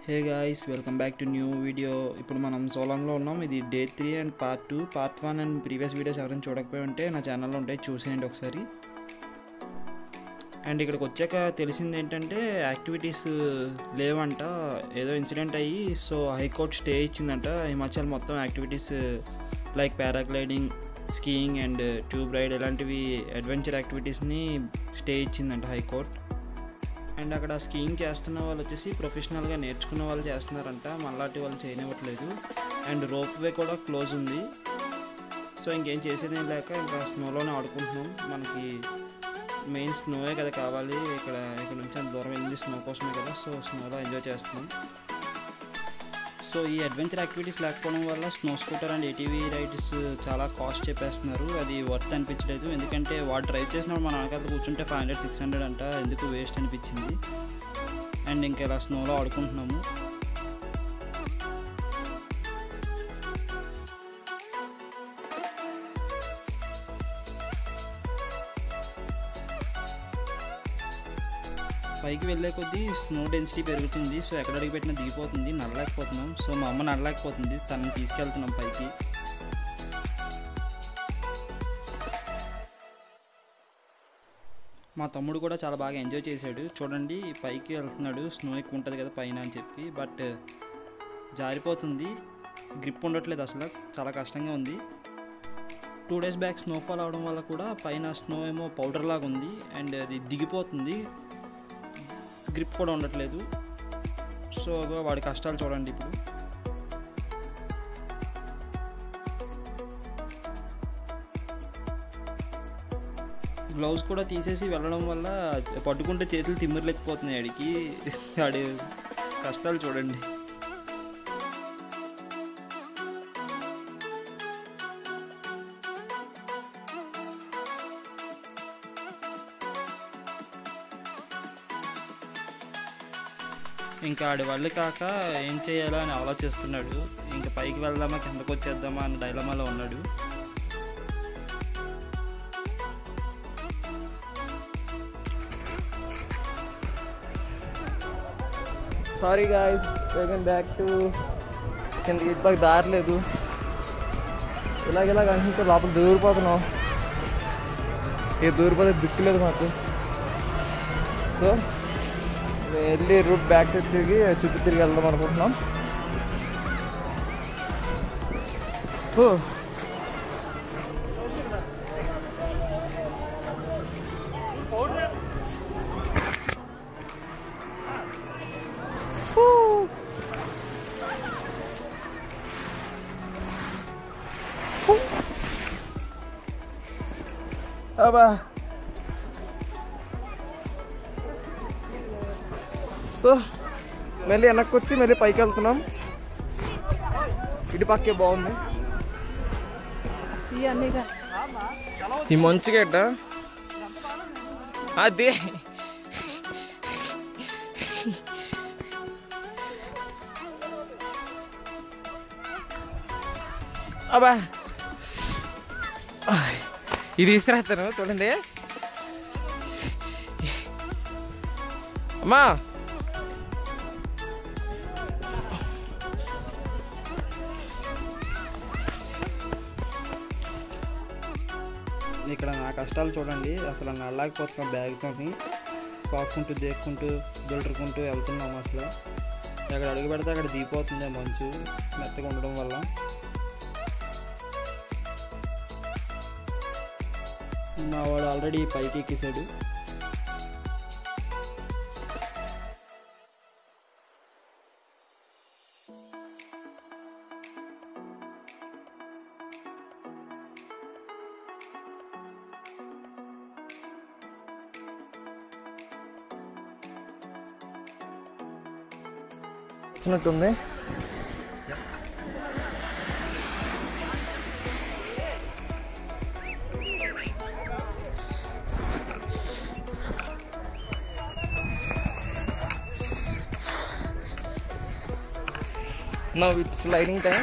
Hey guys, welcome back to new video. ఇప్పుడు మనం సోలాంగ్లో ఉన్నాం. ఇది day 3 and part 2. Part 1 and previous videos ఎవరైనా చూడకపోయి ఉంటే నా ఛానల్లో ఉంటాయి, చూసేయండి ఒకసారి. అండ్ ఇక్కడికి వచ్చాక తెలిసింది ఏంటంటే యాక్టివిటీస్ లేవంట, ఏదో ఇన్సిడెంట్ అయ్యి సో హైకోర్టు స్టే ఇచ్చిందంట. హిమాచల్ మొత్తం activities like paragliding, skiing and tube ride ఇలాంటివి అడ్వెంచర్ యాక్టివిటీస్ని స్టే ఇచ్చిందంట హైకోర్టు. అండ్ అక్కడ స్కీయింగ్ చేస్తున్న వాళ్ళు వచ్చేసి ప్రొఫెషనల్గా నేర్చుకున్న వాళ్ళు చేస్తున్నారంట, మళ్ళాటి వాళ్ళు చేయనివ్వట్లేదు. అండ్ రోప్ వే కూడా క్లోజ్ ఉంది. సో ఇంకేం చేసేదేం లేక ఇంకా స్నోలోనే ఆడుకుంటున్నాం. మనకి మెయిన్ స్నోయే కదా కావాలి. ఇక్కడ నుంచి అంత దూరం వెళ్ళింది స్నో కోసమే కదా, సో స్నోలో ఎంజాయ్ చేస్తున్నాం. సో ఈ అడ్వెంచర్ యాక్టివిటీస్ లేకపోవడం వల్ల snow scooter and ATV rides చాలా కాస్ట్ చెప్పేస్తున్నారు. అది వర్త్ అనిపించలేదు, ఎందుకంటే వాడు డ్రైవ్ చేసినప్పుడు మన వెనకాల కూర్చుంటే 500-600 అంట, ఎందుకు వేస్ట్ అనిపించింది. అండ్ ఇంకా ఇలా స్నోలో ఆడుకుంటున్నాము. పైకి వెళ్ళే కొద్దీ స్నో డెన్సిటీ పెరుగుతుంది. సో ఎక్కడ అడిగి పెట్టినా దిగిపోతుంది, నడలేకపోతున్నాం. సో మా అమ్మ నడలేకపోతుంది, తనని తీసుకెళ్తున్నాం పైకి. మా తమ్ముడు కూడా చాలా బాగా ఎంజాయ్ చేశాడు. చూడండి పైకి వెళ్తున్నాడు, స్నో ఎక్కువ ఉంటుంది కదా పైన అని చెప్పి, బట్ జారిపోతుంది, గ్రిప్ ఉండట్లేదు అసలు, చాలా కష్టంగా ఉంది. 2 days బ్యాక్ స్నోఫాల్ అవడం వల్ల కూడా పైన స్నో ఏమో పౌడర్ లాగా ఉంది అండ్ అది దిగిపోతుంది, గ్రిప్ కూడా ఉండట్లేదు. సో వాడి కష్టాలు చూడండి. ఇప్పుడు గ్లౌజ్ కూడా తీసేసి వెళ్ళడం వల్ల పట్టుకుంటే చేతులు తిమ్మిరలేకపోతున్నాయి ఆడికి. ఆడి కష్టాలు చూడండి. ఇంకా ఆడి వాళ్ళు కాక ఏం చేయాలో అని ఆలోచిస్తున్నాడు. ఇంకా పైకి వెళ్దామా కిందకు వచ్చేద్దామా అన్న డైలమాలో ఉన్నాడు. Sorry guys, welcome back to కిందకి ఇటుపక్క దారి లేదు, ఇలాగ అనుకుంటే లోపల దూరిపోతున్నాం. ఏ దూరిపోతే దిక్కులేదు మాకు. సో వెళ్ళి రూట్ బ్యాక్ సైడ్ తిరిగి చుట్టూ తిరిగి వెళ్దాం అనుకుంటున్నాం. అబ్బా, సో మళ్ళీ వెనక్కి వచ్చి మళ్ళీ పైకి వెళ్తున్నాం. ఇటు పక్కే బాగుంది ఈ మంచు గడ్డ. అదే అబ్బా, ఇది తీసుకురాస్తాను చూడండి అమ్మా. ఇక్కడ నా కష్టాలు చూడండి, అసలు నడలేకపోతున్నాం. బ్యాగ్తో పాక్కుంటూ దేక్కుంటూ దొల్లుకుంటూ వెళ్తున్నాం. అసలు ఎక్కడ అడుగు పెడితే అక్కడ దిగిపోతుంది మంచు మెత్తగా ఉండడం వల్ల. మా వాడు ఆల్రెడీ పైకి ఎక్కేసాడు. వచ్చినట్టుంది. Now it's sliding time.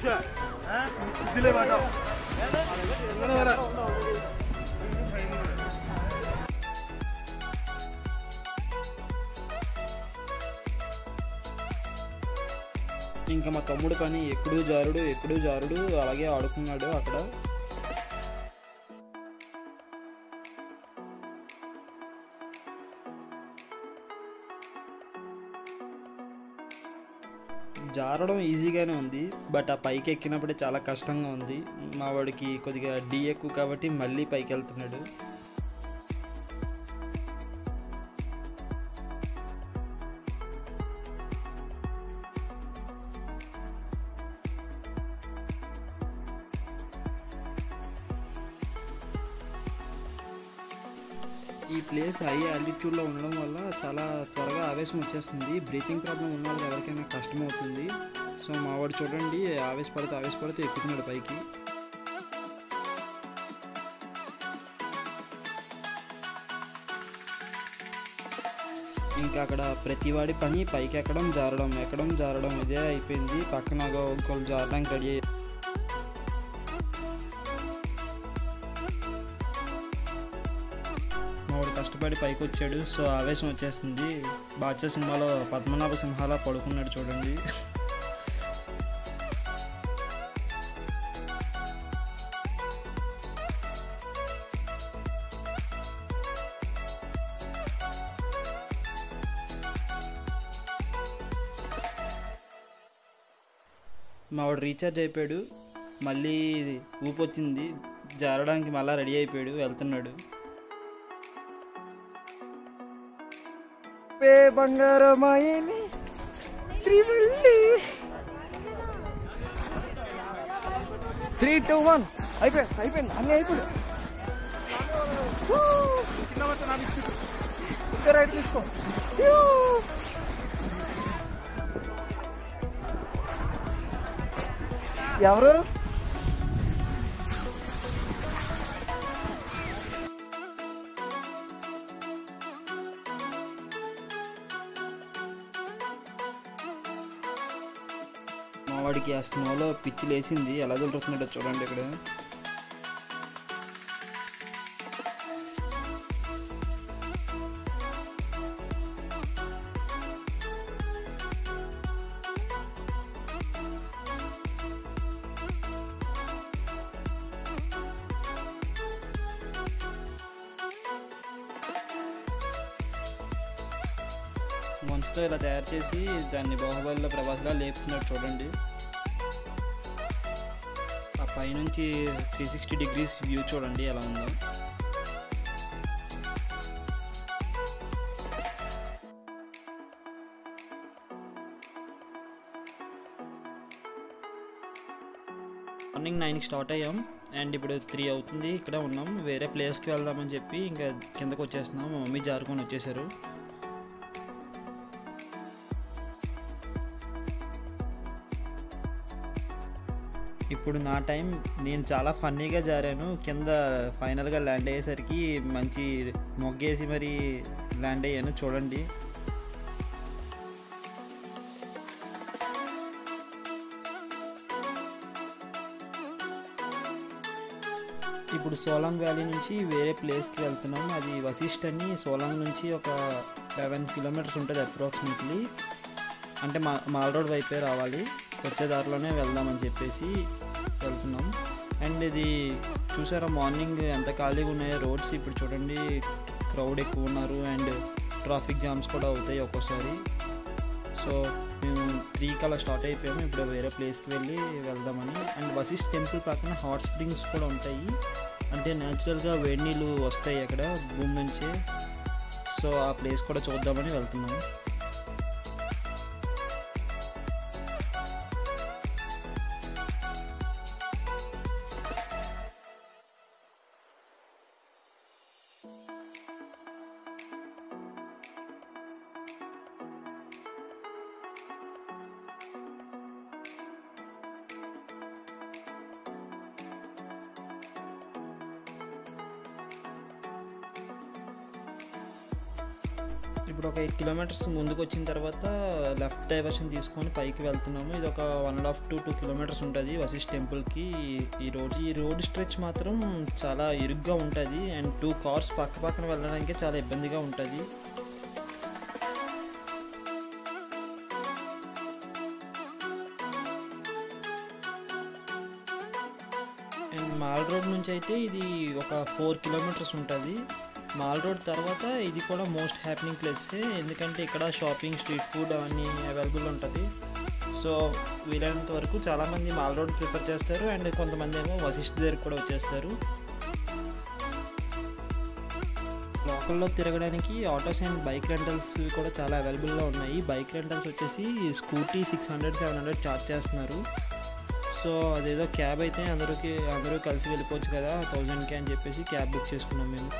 ఇంకా మా తమ్ముడు పని ఎక్కడూ జారుడు అలాగే ఆడుకున్నాడు అక్కడ. జారడం ఈజీగానే ఉంది, బట్ ఆ పైకి ఎక్కినప్పుడే చాలా కష్టంగా ఉంది. మా వాడికి కొద్దిగా డీ ఎక్కువ కాబట్టి మళ్ళీ పైకి వెళ్తున్నాడు. ఈ ప్లేస్ హై ఆల్టిట్యూడ్లో ఉండడం వల్ల చాలా త్వరగా ఆవేశం వచ్చేస్తుంది. బ్రీతింగ్ ప్రాబ్లం ఉన్న వాళ్ళకి ఎవరికైనా కష్టమవుతుంది. సో మావాడు చూడండి ఆవేశపడుతూ ఎక్కుతున్నాడు పైకి. ఇంకా అక్కడ ప్రతివాడి పని పైకి ఎక్కడం జారడం ఇదే అయిపోయింది. పక్కన ఇంకొకరు జారడానికి రెడీ అయ్యారు. మావాడు కష్టపడి పైకి వచ్చాడు. సో ఆవేశం వచ్చేస్తుంది. బాద్షా సినిమాలో పద్మనాభ సింహాలా పడుకున్నాడు చూడండి. మావాడు రీఛార్జ్ అయిపోయాడు. మళ్ళీ ఊపు వచ్చింది, జారడానికి మళ్ళీ రెడీ అయిపోయాడు, వెళ్తున్నాడు. బంగారమాయని శ్రీవల్లి 3, 2, 1 అయిపోయింది అన్నీ అయిపోయాడు. ఇంకా రైట్ తీసుకో. ఎవరు మావాడికి ఆ స్నోలో పిచ్చి లేసింది, ఎలా దొరుకుతున్నాడో చూడండి ఇక్కడ. మంచుతో ఇలా తయారు చేసి దాన్ని బాహుబలిలో ప్రభాస్లా లేపుతున్నాడు చూడండి. ఆ పైనుంచి 360 degrees వ్యూ చూడండి ఎలా ఉందో. మార్నింగ్ 9కి స్టార్ట్ అయ్యాం అండ్ ఇప్పుడు 3 అవుతుంది. ఇక్కడ ఉన్నాం. వేరే ప్లేస్కి వెళ్దామని చెప్పి ఇంకా కిందకు వచ్చేస్తున్నాం. మా మమ్మీ జారుకొని వచ్చేసారు. ఇప్పుడు నా టైం. నేను చాలా ఫన్నీగా జారాను. కింద ఫైనల్గా ల్యాండ్ అయ్యేసరికి మంచి మొగ్గేసి మరి ల్యాండ్ అయ్యాను చూడండి. ఇప్పుడు సోలాంగ్ వ్యాలీ నుంచి వేరే ప్లేస్కి వెళ్తున్నాం. అది వశిష్ఠ్ అని. సోలాంగ్ నుంచి ఒక 11 kilometers ఉంటుంది అప్రాక్సిమేట్లీ. అంటే మాల్ రోడ్ వైపే రావాలి. వచ్చే దారిలోనే వెళ్దామని చెప్పేసి వెళ్తున్నాం. అండ్ ఇది చూసారా మార్నింగ్ ఎంత ఖాళీగా ఉన్నాయో రోడ్స్. ఇప్పుడు చూడండి క్రౌడ్ ఎక్కువ ఉన్నారు అండ్ ట్రాఫిక్ జామ్స్ కూడా అవుతాయి ఒక్కోసారి. సో మేము 3కి అలా స్టార్ట్ అయిపోయాము. ఇప్పుడు వేరే ప్లేస్కి వెళ్దామని. అండ్ వశిష్ఠ్ టెంపుల్ పక్కన హాట్ స్ప్రింగ్స్ కూడా ఉంటాయి. అంటే న్యాచురల్గా వేడి నీళ్ళు వస్తాయి అక్కడ భూమి నుంచే. సో ఆ ప్లేస్ కూడా చూద్దామని వెళ్తున్నాము. ఇప్పుడు ఒక 8 కిలోమీటర్స్ ముందుకు వచ్చిన తర్వాత లెఫ్ట్ డైవర్షన్ తీసుకొని పైకి వెళ్తున్నాము. ఇది ఒక 1.5 to 2 కిలోమీటర్స్ ఉంటుంది వశిష్ఠ టెంపుల్కి. ఈ రోడ్ స్ట్రెచ్ మాత్రం చాలా ఇరుగ్గా ఉంటుంది అండ్ 2 కార్స్ పక్క పక్కన వెళ్ళడానికి చాలా ఇబ్బందిగా ఉంటుంది. అండ్ మాల్ రోడ్ నుంచి అయితే ఇది ఒక 4 కిలోమీటర్స్ ఉంటుంది. మాల్ రోడ్ తర్వాత ఇది కూడా మోస్ట్ హ్యాపెనింగ్ ప్లేసే, ఎందుకంటే ఇక్కడ షాపింగ్, స్ట్రీట్ ఫుడ్ అవన్నీ అవైలబుల్ ఉంటుంది. సో వీలైనంత వరకు చాలామంది మాల్ రోడ్ ప్రిఫర్ చేస్తారు అండ్ కొంతమంది ఏమో వశిష్ఠ దగ్గరికి కూడా వచ్చేస్తారు. లోకల్లో తిరగడానికి ఆటోస్ అండ్ బైక్ రెంటల్స్ కూడా చాలా అవైలబుల్లో ఉన్నాయి. బైక్ రెంటల్స్ వచ్చేసి స్కూటీ 600-700 ఛార్జ్ చేస్తున్నారు. సో అదేదో క్యాబ్ అయితే అందరూ కలిసి వెళ్ళిపోవచ్చు కదా 1000కి అని చెప్పేసి క్యాబ్ బుక్ చేసుకున్నాం మేము.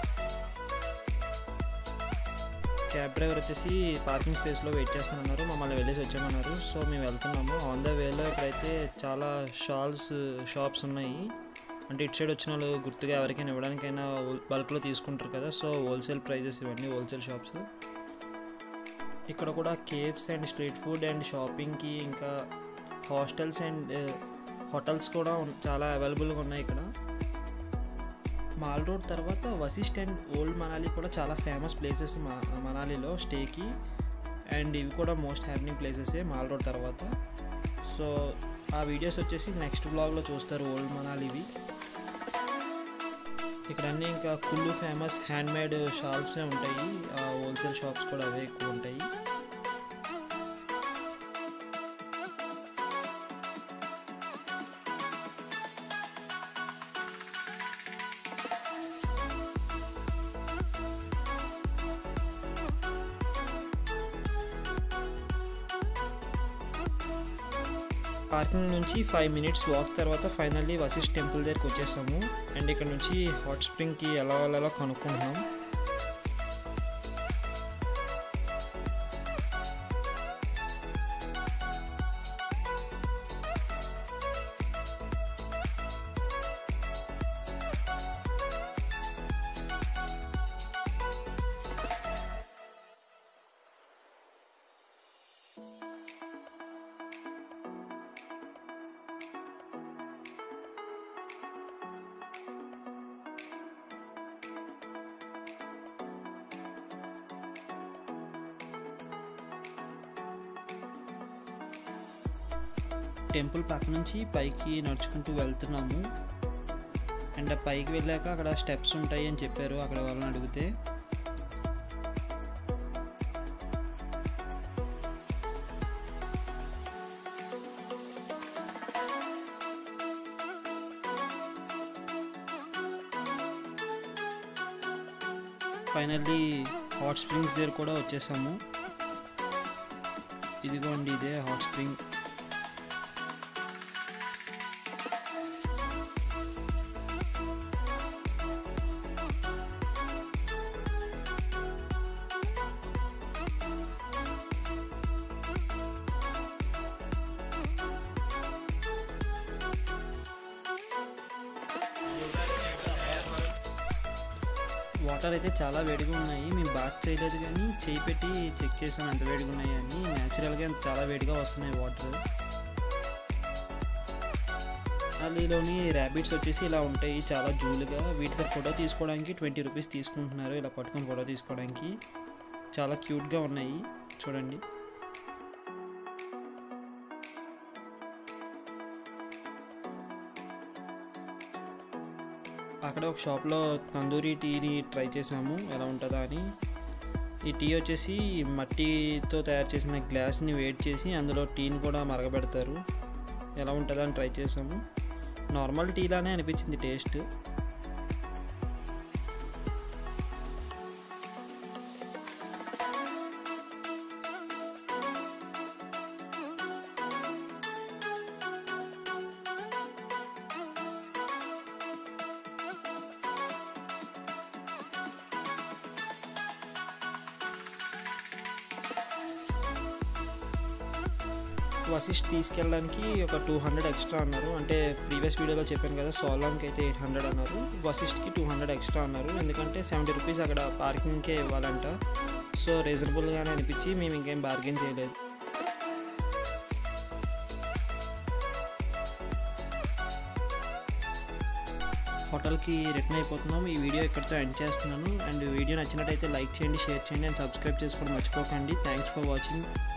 క్యాబ్ డ్రైవర్ వచ్చేసి పార్కింగ్ స్పేస్లో వెయిట్ చేస్తున్నారు, మమ్మల్ని వెళ్ళేసి వచ్చామన్నారు. సో మేము వెళ్తున్నాము. ఆన్ ద వేలో ఇక్కడైతే చాలా షాప్స్ ఉన్నాయి. అంటే ఇటు సైడ్ వచ్చిన వాళ్ళు గుర్తుగా ఎవరికైనా ఇవ్వడానికైనా బల్క్లో తీసుకుంటారు కదా, సో హోల్సేల్ ప్రైజెస్ ఇవన్నీ హోల్సేల్ షాప్స్. ఇక్కడ కూడా cafes and street food and షాపింగ్కి ఇంకా హాస్టల్స్ అండ్ హోటల్స్ కూడా చాలా అవైలబుల్గా ఉన్నాయి ఇక్కడ. మాల్ రోడ్ తర్వాత వశిష్ఠ్ అండ్ ఓల్డ్ మనాలి కూడా చాలా ఫేమస్ ప్లేసెస్ మనాలిలో స్టేకి, అండ్ ఇవి కూడా మోస్ట్ హ్యాపెనింగ్ ప్లేసెసే మాల్ రోడ్ తర్వాత. సో ఆ వీడియోస్ వచ్చేసి నెక్స్ట్ బ్లాగ్లో చూస్తారు ఓల్డ్ మనాలివి. ఇక్కడ అన్నీ ఇంకా కుల్లు ఫేమస్ హ్యాండ్మేడ్ షాప్సే ఉంటాయి, హోల్సేల్ షాప్స్ కూడా అవే ఎక్కువ ఉంటాయి. పార్కింగ్ నుంచి 5 minutes వాక్ తర్వాత ఫైనల్లీ వశిష్ఠ టెంపుల్ దగ్గరికి వచ్చేసాము. అండ్ ఇక్కడ నుంచి హాట్ స్ప్రింగ్కి ఎలా వెళ్ళాలో కనుక్కుంటున్నాం. టెంపుల్ పక్క నుంచి పైకి నడుచుకుంటూ వెళ్తున్నాము. అండ్ పైకి వెళ్ళాక అక్కడ స్టెప్స్ ఉంటాయి అని చెప్పారు అక్కడ వాళ్ళని అడిగితే. ఫైనల్లీ హాట్ స్ప్రింగ్స్ దగ్గర కూడా వచ్చేసాము. ఇదిగోండి ఇదే హాట్ స్ప్రింగ్. వాటర్ అయితే చాలా వేడిగా ఉన్నాయి. మేము బాత్ చేయలేదు కానీ చేయి పెట్టి చెక్ చేసాం ఎంత వేడిగా ఉన్నాయి అని. న్యాచురల్గా చాలా వేడిగా వస్తున్నాయి వాటర్. అలీలోని ర్యాబిట్స్ వచ్చేసి ఇలా ఉంటాయి చాలా జూలుగా. వీటితో ఫోటో తీసుకోవడానికి 20 రూపీస్ తీసుకుంటున్నారు, ఇలా పట్టుకొని ఫోటో తీసుకోవడానికి. చాలా క్యూట్గా ఉన్నాయి చూడండి. అక్కడ ఒక షాప్లో తందూరి టీని ట్రై చేసాము ఎలా ఉంటుందా అని. ఈ టీ వచ్చేసి మట్టితో తయారు చేసిన గ్లాస్ని వేడి చేసి అందులో టీని కూడా మరగబెడతారు. ఎలా ఉంటుందా అని ట్రై చేసాము. నార్మల్ టీలానే అనిపించింది టేస్ట్. వశిష్ఠ్ తీసుకెళ్ళడానికి ఒక 200 ఎక్స్ట్రా అన్నారు. అంటే ప్రీవియస్ వీడియోలో చెప్పాను కదా, సోలాంగ్కి అయితే 800 అన్నారు, వశిష్ఠ్కి 200 ఎక్స్ట్రా అన్నారు. ఎందుకంటే 70 రూపీస్ అక్కడ పార్కింగ్కే ఇవ్వాలంట. సో రీజనబుల్గానే అనిపించి మేము ఇంకేం బార్గెన్ చేయలేదు. హోటల్కి రిటర్న్ అయిపోతున్నాం. ఈ వీడియో ఇక్కడితో ఎండ్ చేస్తున్నాను. అండ్ వీడియో నచ్చినట్టయితే లైక్ చేయండి, షేర్ చేయండి అండ్ సబ్స్క్రైబ్ చేసుకోవడం మర్చిపోకండి. Thanks for watching.